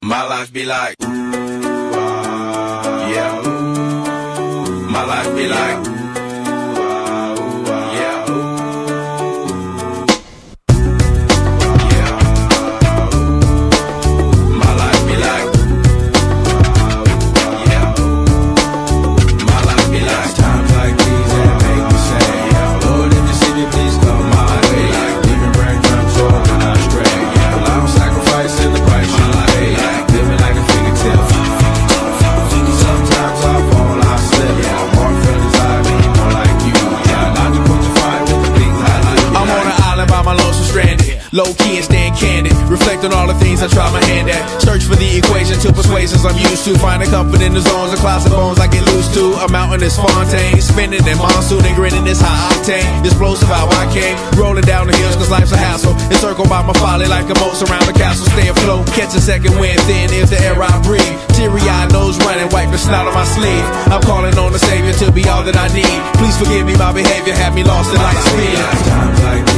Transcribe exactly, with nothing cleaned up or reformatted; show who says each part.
Speaker 1: My life be like, ooh, ah, yeah, ooh. My life be like, ooh, ah, ooh, ah, yeah, ooh. Yeah, ooh. My life be like, ooh, ah, ooh, yeah, ooh. My life be like, times like these that make me say, yeah, Lord, in the city, please come my way. Like, leaving brain drums all when I stray. Yeah, I'm sacrificing the price you pay. Like, living like a figure tale. Sometimes I fall, I slip. Yeah, I'm more feelings, I mean more like you. Yeah, not to put your fire with the things I like.
Speaker 2: I'm on an island by my lonesome stranded, low key and staying candid, reflect on all the things I try my hand at. Search for the equation to persuasions I'm used to. Finding comfort in the zones of clouds and bones I get loose to. A mountain is Fontaine, spinning in monsoon and grinning this high octane. Explosive how I came, rolling down the hills cause life's a hassle. Encircled by my folly like a moat around the castle. Stay afloat, catch a second wind thin is the air I breathe. Teary-eyed nose running, wipe the snot on my sleeve. I'm calling on the Savior to be all that I need. Please forgive me, my behavior had me lost in light speed.
Speaker 1: Times like